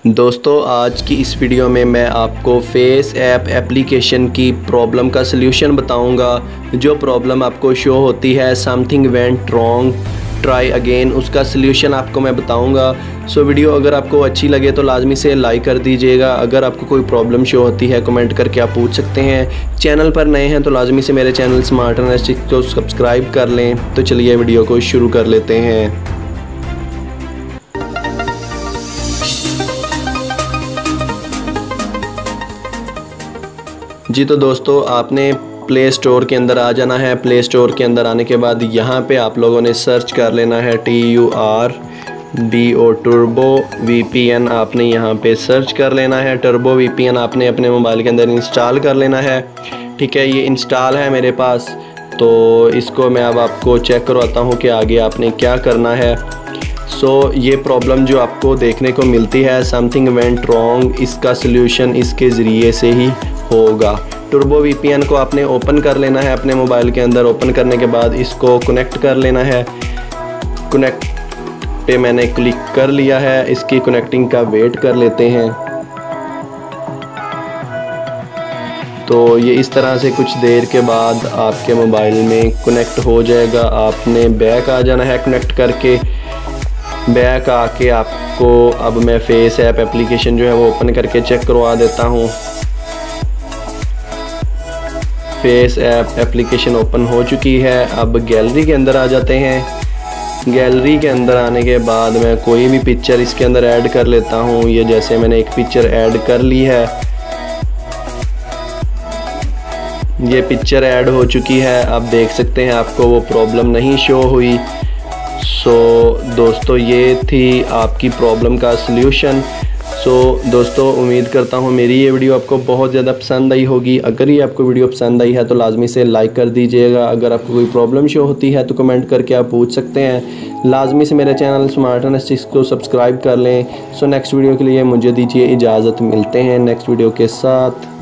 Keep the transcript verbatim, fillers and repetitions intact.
दोस्तों आज की इस वीडियो में मैं आपको फेस ऐप एप्लीकेशन की प्रॉब्लम का सलूशन बताऊंगा। जो प्रॉब्लम आपको शो होती है something went wrong try again, उसका सलूशन आपको मैं बताऊंगा। सो वीडियो अगर आपको अच्छी लगे तो लाजमी से लाइक कर दीजिएगा। अगर आपको कोई प्रॉब्लम शो होती है कमेंट करके आप पूछ सकते हैं। चैनल पर नए हैं तो लाजमी से मेरे चैनल स्मार्टनेसस्ट्रिक्स को सब्सक्राइब कर लें। तो चलिए वीडियो को शुरू कर लेते हैं। जी तो दोस्तों आपने प्ले स्टोर के अंदर आ जाना है। प्ले स्टोर के अंदर आने के बाद यहाँ पे आप लोगों ने सर्च कर लेना है T U R B O turbo V P N. आपने यहाँ पे सर्च कर लेना है टर्बो वी पी एन। आपने अपने मोबाइल के अंदर इंस्टॉल कर लेना है। ठीक है, ये इंस्टॉल है मेरे पास, तो इसको मैं अब आपको चेक करवाता हूँ कि आगे आपने क्या करना है। सो so, ये प्रॉब्लम जो आपको देखने को मिलती है समथिंग वेंट रॉन्ग, इसका सल्यूशन इसके ज़रिए से ही होगा। टर्बो वी पी एन को आपने ओपन कर लेना है अपने मोबाइल के अंदर। ओपन करने के बाद इसको कनेक्ट कर लेना है। कनेक्ट पे मैंने क्लिक कर लिया है। इसकी कनेक्टिंग का वेट कर लेते हैं। तो ये इस तरह से कुछ देर के बाद आपके मोबाइल में कनेक्ट हो जाएगा। आपने बैक आ जाना है कनेक्ट करके। बैक आके आपको अब मैं फेस ऐप एप्लीकेशन जो है वो ओपन करके चेक करवा देता हूँ। फेस ऐप एप्लीकेशन ओपन हो चुकी है। अब गैलरी के अंदर आ जाते हैं। गैलरी के अंदर आने के बाद मैं कोई भी पिक्चर इसके अंदर ऐड कर लेता हूँ। ये जैसे मैंने एक पिक्चर ऐड कर ली है, ये पिक्चर ऐड हो चुकी है। अब देख सकते हैं आपको वो प्रॉब्लम नहीं शो हुई। सो so, दोस्तों ये थी आपकी प्रॉब्लम का सल्यूशन। सो so, दोस्तों उम्मीद करता हूँ मेरी ये वीडियो आपको बहुत ज़्यादा पसंद आई होगी। अगर ये आपको वीडियो पसंद आई है तो लाजमी से लाइक कर दीजिएगा। अगर आपको कोई प्रॉब्लम शो होती है तो कमेंट करके आप पूछ सकते हैं। लाजमी से मेरे चैनल स्मार्टनेसस्ट्रिक्स को सब्सक्राइब कर लें। सो so, नेक्स्ट वीडियो के लिए मुझे दीजिए इजाज़त। मिलते हैं नेक्स्ट वीडियो के साथ।